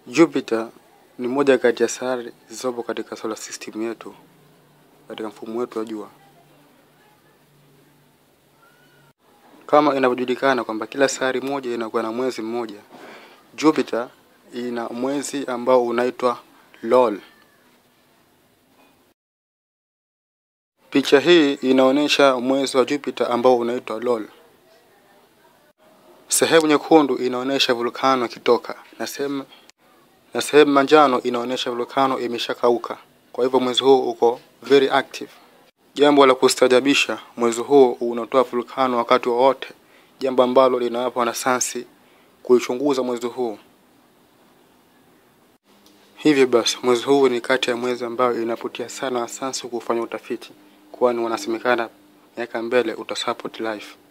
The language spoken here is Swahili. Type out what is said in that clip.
Jupiter ni moja kati ya sayari zilizopo katika solar system yetu, katika mfumo wetu wa jua. Kama inavyojulikana kwamba kila sayari moja inakuwa na mwezi mmoja, Jupiter ina mwezi ambao unaitwa LOL. Picha hii inaonyesha mwezi wa Jupiter ambao unaitwa LOL. Sehemu nyekundu inaonyesha volcano ikitoka, na sehemu manjano inaonyesha volcano imeshakauka. Kwa hivyo mwezi huu uko very active. Jambo la kustajabisha, mwezi huu unatoa volcano wakati wowote, jambo ambalo linawapa wanasayansi kuichunguza mwezi huu. Hivi basi, mwezi huu ni kati ya mwezi ambao inavutia sana wanasayansi kufanya utafiti, kwani wanasemekana miaka mbele utasupport life.